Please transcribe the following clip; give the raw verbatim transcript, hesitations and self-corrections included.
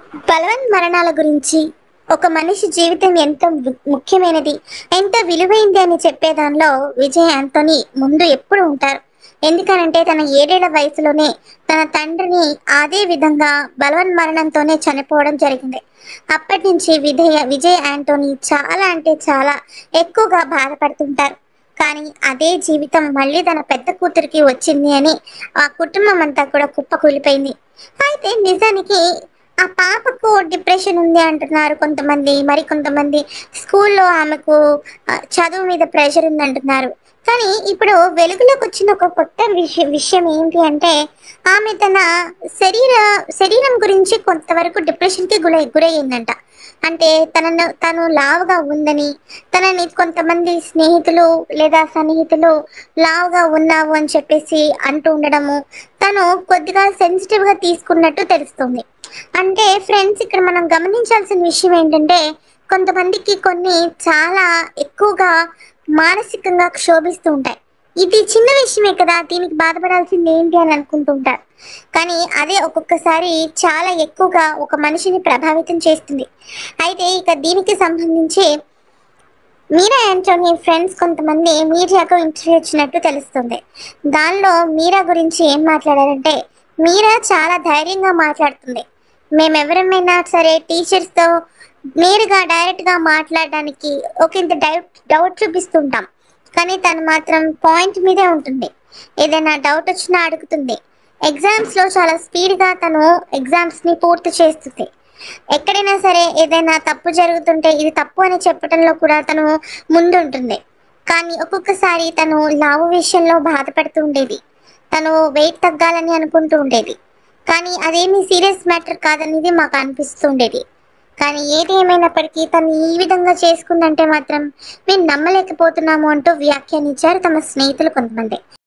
బలవన్ మరణాల గురించి ఒక మనిషి జీవితం ఎంత ము- ముఖ్యమైనది, ఎంత విలువైంది అని చెప్పేదానిలో విజయ్ ఆంటోనీ ముందు ఎప్పుడు ఉంటారు. ఎందుకనంటే తన ఏడేళ్ల వయసులోనే తన తండ్రిని అదే విధంగా బలవన్ మరణంతోనే చనిపోవడం జరిగింది. అప్పటి నుంచి విజయ విజయ్ ఆంటోనీ చాలా అంటే చాలా ఎక్కువగా బాధపడుతుంటారు. కానీ అదే జీవితం మళ్ళీ తన పెద్ద కూతురికి వచ్చింది అని ఆ కుటుంబం అంతా కూడా కుప్పకూలిపోయింది. అయితే నిజానికి ఆ పాపకు డిప్రెషన్ ఉంది అంటున్నారు కొంతమంది. మరి కొంతమంది స్కూల్లో ఆమెకు ఆహ్, చదువు మీద ప్రెషర్ ఉందంటున్నారు. కానీ ఇప్పుడు వెలుగులోకొచ్చిన ఒక కొత్త విషయం విషయం ఏంటి అంటే, ఆమె తన శరీర శరీరం గురించి కొంతవరకు డిప్రెషన్‌కి గురై గురయ్యిందంట. అంటే తనను తను లావుగా ఉందని, తనని కొంతమంది స్నేహితులు లేదా సన్నిహితులు లావుగా ఉన్నావు అని చెప్పేసి అంటూ ఉండడము, తను కొద్దిగా సెన్సిటివ్‌గా తీసుకున్నట్టు తెలుస్తుంది. అంటే ఫ్రెండ్స్, ఇక్కడ మనం గమనించాల్సిన విషయం ఏంటంటే, కొంతమందికి కొన్ని చాలా ఎక్కువగా మానసికంగా క్షోభిస్తూ ఉంటాయి. ఇది చిన్న విషయమే కదా! దీనికి బాధపడాల్సింది ఏంటి అని అనుకుంటూ ఉంటారు. కానీ అదే ఒక్కొక్కసారి చాలా ఎక్కువగా ఒక మనిషిని ప్రభావితం చేస్తుంది. అయితే ఇక దీనికి సంబంధించి మీరా యాంటోనీ ఫ్రెండ్స్ కొంతమంది మీడియాకు ఇంటర్వ్యూ ఇచ్చినట్టు తెలుస్తుంది. దానిలో మీరా గురించి ఏం మాట్లాడారంటే, మీరా చాలా ధైర్యంగా మాట్లాడుతుంది. మేమెవరమైనా సరే టీచర్స్‌తో నేరుగా డైరెక్ట్‌గా మాట్లాడడానికి ఒకింత డౌట్ డౌట్ చూపిస్తుంటాం. కానీ తను మాత్రం పాయింట్ మీదే ఉంటుంది. ఏదైనా డౌట్ వచ్చినా అడుగుతుంది. ఎగ్జామ్స్‌లో చాలా స్పీడ్‌గా తను ఎగ్జామ్స్‌ని పూర్తి చేస్తుంది. ఎక్కడైనా సరే ఏదైనా తప్పు జరుగుతుంటే ఇది తప్పు అని చెప్పటంలో కూడా తను ముందుంటుంది. కానీ ఒక్కొక్కసారి తను లావు విషయంలో బాధపడుతూ ఉండేది. తను వెయిట్ తగ్గాలని అనుకుంటూ ఉండేది. కానీ అదేమీ సీరియస్ మ్యాటర్ కాదనేది మాకు అనిపిస్తూ ఉండేది. కానీ ఏది ఏమైనప్పటికీ తను ఈ విధంగా చేసుకుందంటే మాత్రం మేము నమ్మలేకపోతున్నాము అంటూ వ్యాఖ్యానించారు తమ స్నేహితులు కొంతమంది.